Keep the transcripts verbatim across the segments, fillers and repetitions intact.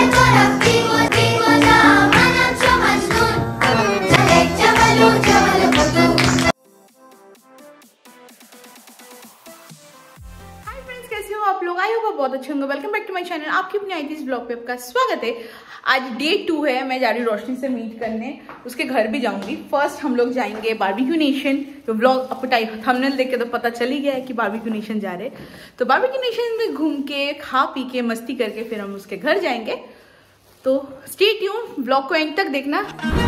कैसे हो आप लोग? आई होगा बहुत अच्छे होंगे। Welcome back to my channel. आपकी अपनी आई थी इस ब्लॉग पे आपका स्वागत है। आज डे टू है। मैं जा रही हूँ रोशनी से मीट करने, उसके घर भी जाऊंगी। फर्स्ट हम लोग जाएंगे बारबेक्यू नेशन। तो ब्लॉग अपटाई थंबनेल देख के तो पता चल ही गया है कि बारबेक्यू नेशन जा रहे। तो बारबेक्यू नेशन में घूम के खा पी के मस्ती करके फिर हम उसके घर जाएंगे। तो स्टे ट्यून, ब्लॉग को एंड तक देखना।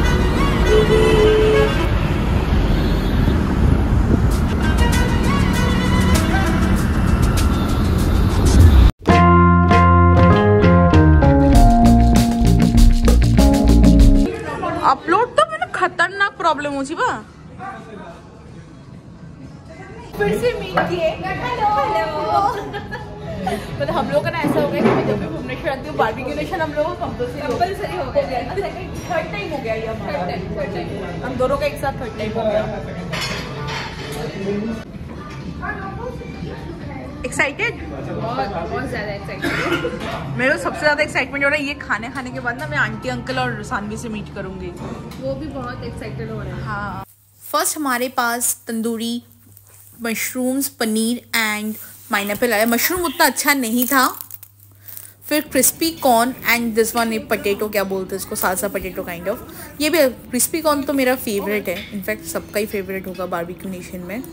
अपलोड तो मैंने खतरनाक प्रॉब्लम हो बा फिर से मीट किए। Hello hello. मतलब हम लोग का ना ऐसा हो गया कि मैं जब भी भुवनेश्वर आती हूँ बारबेक्यू नेशन हम लोग कंपलसरी कंपलसरी हो गया ना। सेकंड थर्ड टाइम हो गया ये हमारा। थर्ड टाइम थर्ड टाइम हम दोनों का एक साथ थर्ड टाइम हो गया। एक्साइटेड? बहुत बहुत ज्यादा एक्साइटेड। मेरे को सबसे ज्यादा एक्साइटमेंट हो रहा है ये खाने खाने के बाद ना मैं आंटी अंकल और सानवी से मीट करूंगी। वो भी बहुत एक्साइटेड हो रहे हैं। हाँ, फर्स्ट हमारे पास tandoori mushrooms paneer and pineapple आया। मशरूम उतना अच्छा नहीं था। फिर crispy corn and this one a potato, क्या बोलते हैं इसको, सालसा पटेटो काइंड ऑफ। ये भी क्रिस्पी कॉर्न तो मेरा फेवरेट है, इनफैक्ट सबका ही फेवरेट होगा बारबेक्यू नेशन में।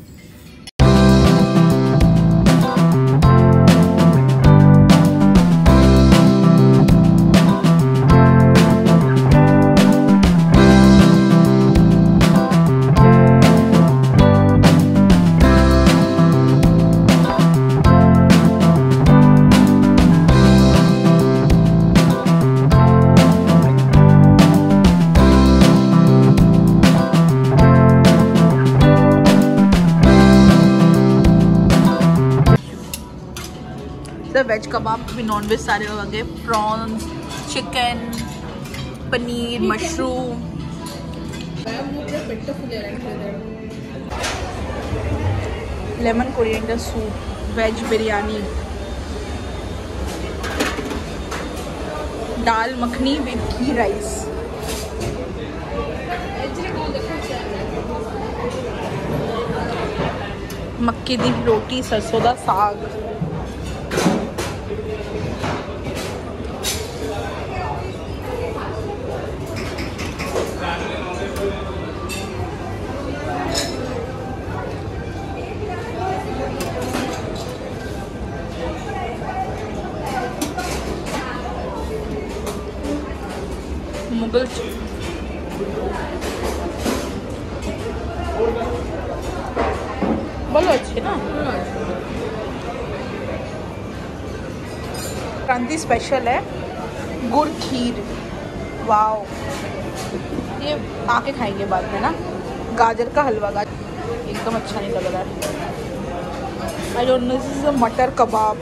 वेज कबाब भी नॉन वेज सारे हो गए। Prawns, chicken, paneer, mushroom. Lemon coriander soup, veg biryani, dal makhani with ghee rice, मक्के दी रोटी, सरसों दा साग, मुगल बोलो अच्छे ना। क्रांति स्पेशल है गुड़ खीर। वाओ, ये आके खाएंगे बाद में ना। गाजर का हलवा, गाजर एकदम अच्छा नहीं लग रहा है। I don't know, this is a matar kebab.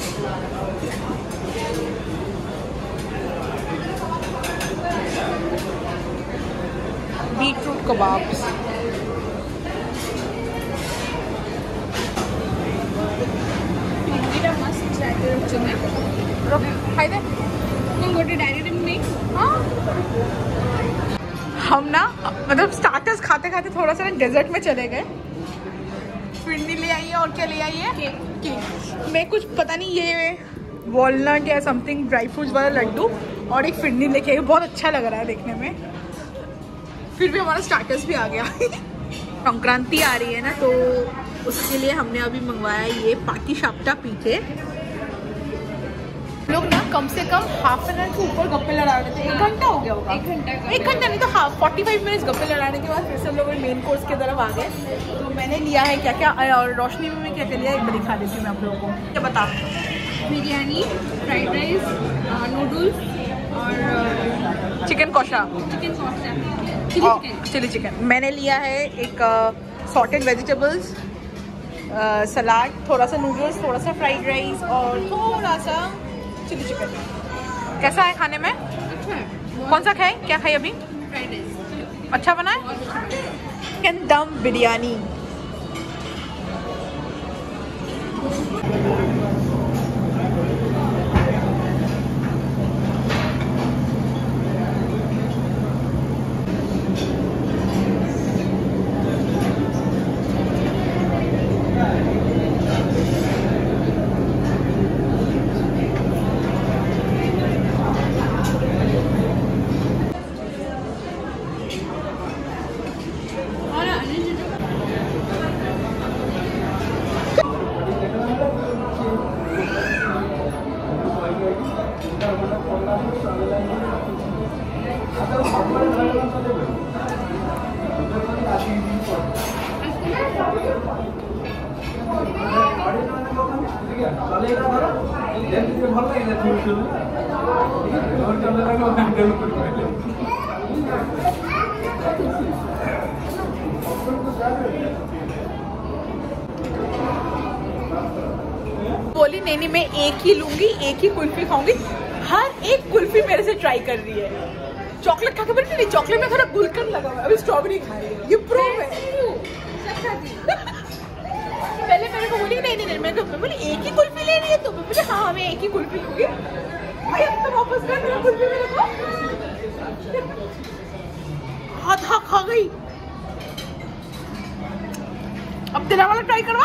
Beetroot kebabs, खाई दे। हम ना मतलब स्टार्टर्स खाते खाते थोड़ा सा डेजर्ट में चले गए। फिरनी ले आई है और क्या ले आई है, केक। मैं कुछ पता नहीं, ये वॉलनट या समथिंग ड्राई फ्रूट्स वाला लड्डू और एक फिरनी लेके आई। बहुत अच्छा लग रहा है देखने में। फिर भी हमारा स्टार्टर्स भी आ गया। संक्रांति आ रही है ना, तो उसके लिए हमने अभी मंगवाया ये पाटी शाप्टा पीठे। लोग ना कम से कम हाफ एन आवर के ऊपर गप्पे लड़ा रहे थे। एक घंटा हो गया होगा। एक घंटा एक घंटा नहीं तो हाफ फोर्टी फाइव मिनट्स गप्पे लड़ाने के बाद फिर से हम लोग मेन कोर्स की तरफ आ गए। तो मैंने लिया है क्या क्या, और रोशनी में मैं क्या क्या लिया एक बार दिखा देती हूँ मैं आप लोगों को। क्या बता? बिरयानी, फ्राइड राइस, नूडल्स और chicken kosha. Chicken kosha, chilli chicken. मैंने लिया है एक सॉटेड वेजिटेबल्स, सलाद, थोड़ा सा नूडल्स, थोड़ा सा फ्राइड राइस और थोड़ा सा चिली चिकन। कैसा है खाने में? अच्छा है। कौन सा खाए? क्या खाए अभी? Fried rice. अच्छा बना है? चिकन दम बिरयानी। बोली नहीं नहीं मैं एक ही लूंगी, एक ही कुल्फी खाऊंगी। हर एक कुल्फी मेरे से ट्राई कर रही है। चॉकलेट खा के बोली नहीं, चॉकलेट में थोड़ा गुलकंद लगा हुआ है, अभी स्ट्रॉबेरी खा रही है। ये प्रूव है। पहले मेरे को बोली नहीं नहीं नहीं, मैं बोली एक ही कुल्फी ले रही है, तो मैं बोली हाँ मैं एक ही कुल्फी लूंगी। भाई अब तो वापस कर मेरा कुल्फी मेरे को। आधा खा गई। अब तेरा वाला ट्राई करवा।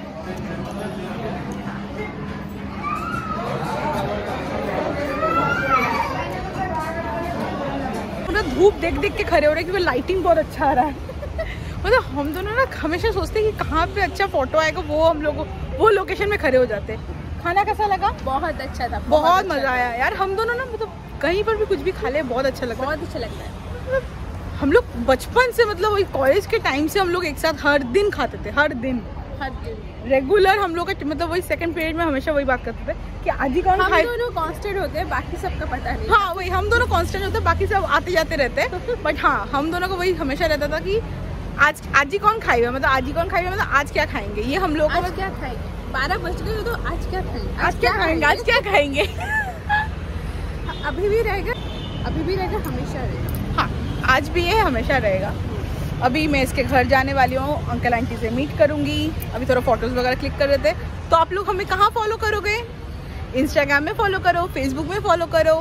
धूप देख देख के खड़े हो रहे हैं क्योंकि लाइटिंग बहुत अच्छा आ रहा है। मतलब हम दोनों ना हमेशा सोचते हैं कि कहाँ पे अच्छा फोटो आएगा, वो हम लोग वो लोकेशन में खड़े हो जाते। खाना कैसा लगा? बहुत अच्छा था, बहुत मजा आया यार। हम दोनों ना मतलब कहीं पर भी कुछ भी खा ले बहुत अच्छा लगता है, बहुत अच्छा लगता है। हम लोग बचपन से मतलब वही कॉलेज के टाइम से हम लोग एक साथ हर दिन खाते थे, हर दिन हर दिन रेगुलर। हम लोग का मतलब वही सेकंड पीरियड में हमेशा वही बात करते थे कि आज ही कौन खाए। हम दोनों कांस्टेंट होते हैं, बाकी सबका पता नहीं। हाँ वही हम दोनों कांस्टेंट होते हैं, बाकी सब आते जाते रहते हैं। बट हाँ हम दोनों को वही हमेशा रहता था कि आज आज ही कौन खाएगा, मतलब आज ही कौन खाएगा, मतलब आज क्या खाएंगे। ये हम लोग आज क्या खाएंगे, बारह बज गए तो आज क्या खाएंगे, आज क्या खाएंगे, आज क्या खाएंगे। अभी भी रहेगा, अभी भी रहेगा, हमेशा रहेगा। हाँ आज भी ये हमेशा रहेगा। अभी मैं इसके घर जाने वाली हूँ, अंकल आंटी से मीट करूंगी। अभी थोड़ा फोटोज वगैरह क्लिक कर रहे थे। तो आप लोग हमें कहाँ फॉलो करोगे? इंस्टाग्राम में फॉलो करो, फेसबुक में फॉलो करो।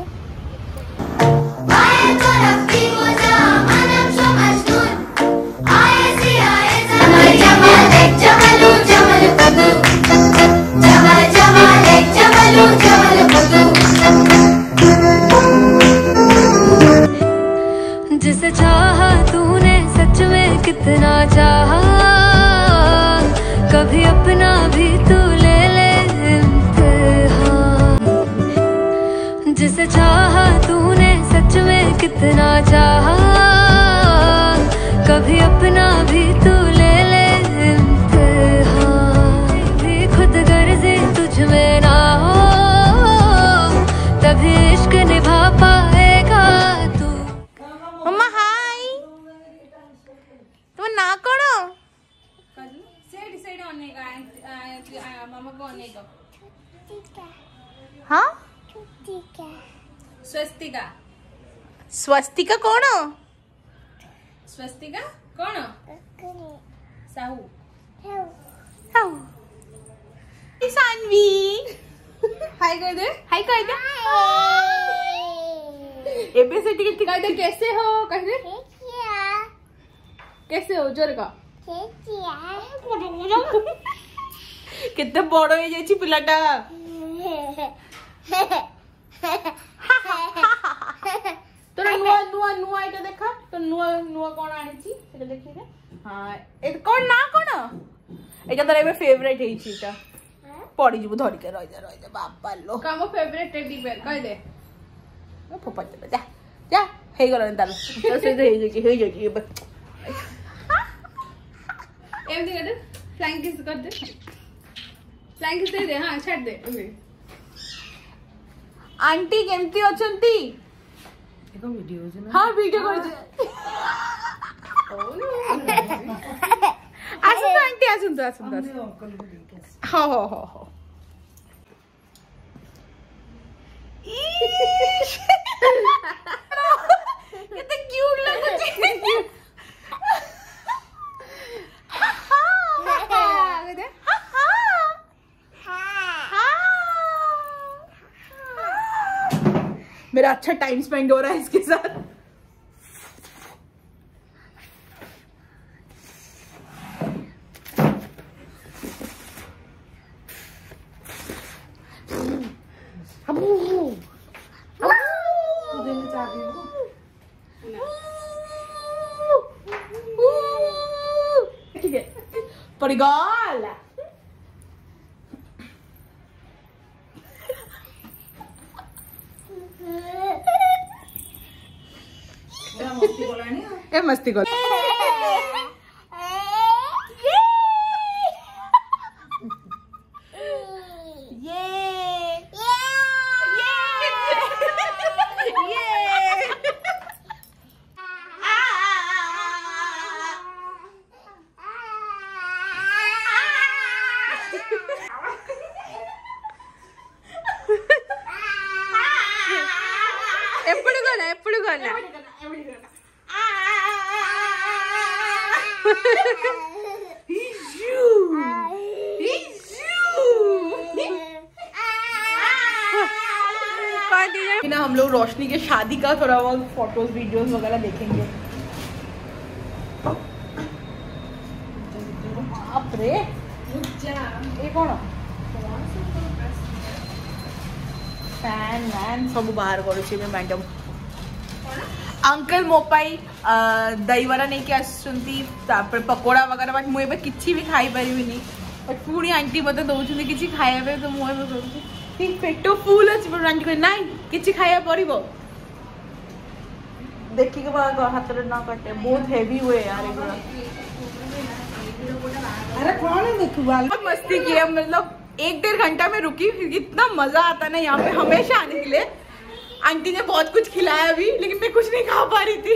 जिसे चाहा तूने सच में कितना चाहा, कभी अपना भी तू ले ले इम्तिहान। जिसे चाहा तूने सच में कितना चाहा, कभी अपना भी तू ले ले इम्तिहान। भी खुद गर्जी तुझ में ना हो, तभी इश्क निभा पाएगा तू। मम्मा हाय, तुम ना करो। सेड सेड होनेगा, मामा को होनेगा। हाँ स्वस्तिका, स्वस्तिका कौन? स्वस्तिका कौन? साहू। सानवी हाय कर दे, हाय कर दे। एबीसीडी के कर दे। कैसे हो? कर दे। कैसे हो? जोर का कितने बड़ हो जाइछि पिलाटा। तो नुआ नुआ नुआ एटा देखा तो नुआ नुआ कोन आनिछि एटा देखि रे। हां ए कोन ना कोन एटा तोर एबे फेवरेट हेछि एटा पड़ी जबु धरि के रह जा रह जा बापा लो। कामो फेवरेट टेडी बेयर कह दे। ओ फोपा दे जा जा हे गलन ताल तो से हे जाछि हे जाछि एबे एम दे कर दे, फ्लाइंग किस कर दे, फ्लाइंग किस दे दे। हां छाड़ दे। आंटी केमती अछंती? एको वीडियो जे ना। हां वीडियो कर जे। आसुन आंटी आसुन तो आसुन तो। हां हो हो हो कितना क्यूट लगुଛି। मेरा अच्छा टाइम स्पेंड हो रहा है इसके साथ। ठीक है परिगाल ए मस्ती कर। ये ఎప్పుడు కొనా ఎప్పుడు కొనా ना हम लोग रोशनी के शादी का थोड़ा बहुत फोटोज वीडियोस वगैरह देखेंगे। बाप रे ये कौन फैन वैन सब बाहर करुच्छे मैडम अंकल मो पाई दहीवड़ा नहीं क्या आसुंती पकोड़ा वगैरह बट मुझे किसी भी खाई पारिनी बट पुणी आंटी मत दौरान किसी खाया तो मुझे करुच्छी पेट फुल अच्छे आंटी कह ना किसी खाया पड़ो देखिए हाथ ना कटे बहुत हेवी हुए यार अरे कौन है देखो बहुत मस्ती किया मतलब एक डेढ़ घंटा में रुकी इतना मजा आता ना यहाँ पे हमेशा आने के लिए। आंटी ने बहुत कुछ खिलाया अभी लेकिन मैं कुछ नहीं खा पा रही थी।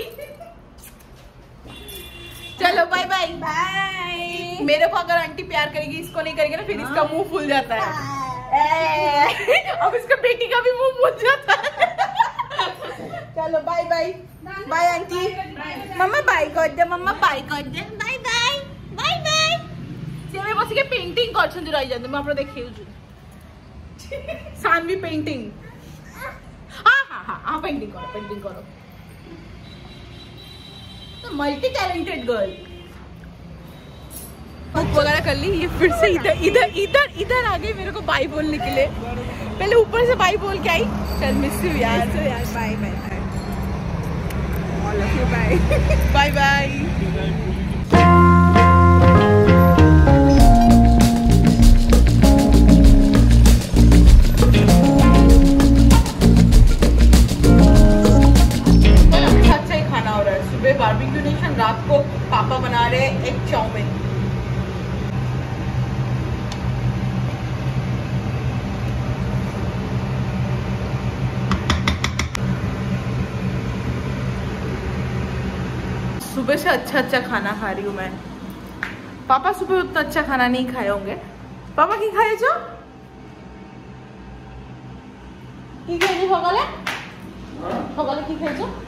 चलो बाय बाय बाय। मेरे को अगर आंटी प्यार करेगी इसको नहीं करेगी ना फिर इसका मुंह फूल जाता है। अब इसका बेटी का भी मुंह फूल जाता है। चलो bye bye bye aunty mamma bye कर दे मम्मा बाय कर दे बाय बाय बाय बाय से मैं बस के पेंटिंग करछन रही जाते मैं आपन देखिउ छु सानवी पेंटिंग हां हां हां हां पेंटिंग करो पेंटिंग करो तो मल्टी टैलेंटेड गर्ल बुक वगैरह कर ली। ये फिर से इधर इधर इधर इधर आ गई मेरे को बाय बोलने के लिए। पहले ऊपर से बाय बोल के आई चल मिस यू यार तो यार bye bye all of you bye bye bye. अच्छा ही खाना हो रहा है सुबह बारबेक्यू नेशन रात को पापा बना रहे एक चाउमीन। सुबह से अच्छा अच्छा खाना खा रही हूँ मैं। पापा सुबह उतना अच्छा खाना नहीं खाए होंगे। पापा की खाए जो की खाए सकाले सकाले की खाए जो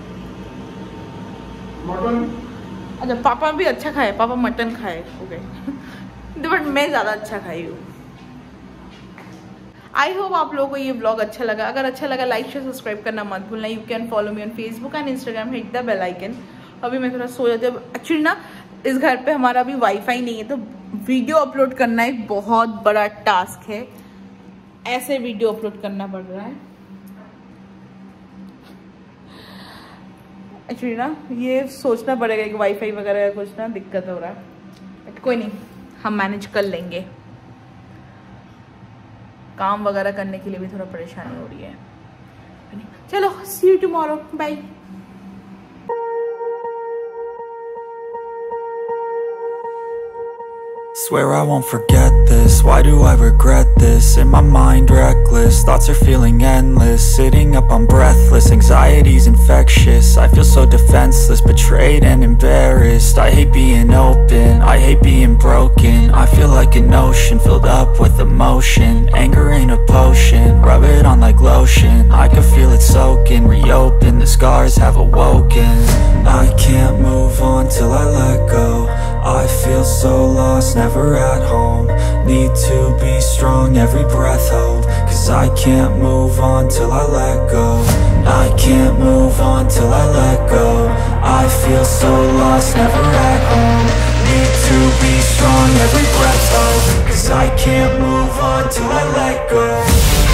मटन। अच्छा पापा भी अच्छा खाए पापा मटन खाए ओके बट मैं ज्यादा अच्छा खाई हूँ। आई होप आप लोगों को ये ब्लॉग अच्छा लगा। अगर अच्छा लगा लाइक शेयर सब्सक्राइब करना मत भूलना। You can follow me on Facebook and Instagram hit the bell icon. अभी मैं थोड़ा सो जाती हूँ एक्चुअली ना इस घर पे हमारा अभी वाईफाई नहीं है तो वीडियो अपलोड करना एक बहुत बड़ा टास्क है। ऐसे वीडियो अपलोड करना पड़ रहा है एक्चुअली ना ये सोचना पड़ेगा कि वाईफाई वगैरह का कुछ ना दिक्कत हो रहा है बट कोई नहीं हम मैनेज कर लेंगे। काम वगैरह करने के लिए भी थोड़ा परेशानी हो रही है। चलो see you tomorrow bye. Swear I won't forget this, why do I regret this? In my mind reckless, thoughts are feeling endless. Sitting up I'm breathless, anxiety's infectious. I feel so defenseless, betrayed and embarrassed. I hate being open, I hate being broken. I feel like an ocean, filled up with emotion. Anger ain't a potion, rub it on like lotion. I can feel it soaking, reopen, the scars have awoken. I can't move on till I let go. I feel so lost, never at home. Need to be strong, every breath hold. Cause I can't move on till I let go. I can't move on till I let go. I feel so lost, never at home. Need to be strong, every breath hold. Cause I can't move on till I let go.